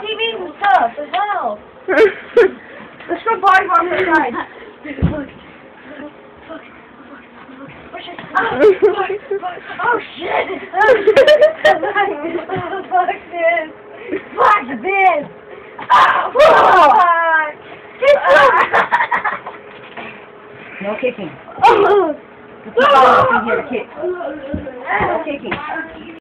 keep eating stuff as well. Let's go body bomb inside. Look. Oh shit! Fuck this! Oh, fuck! No kicking. Let's get here to kick. No kicking.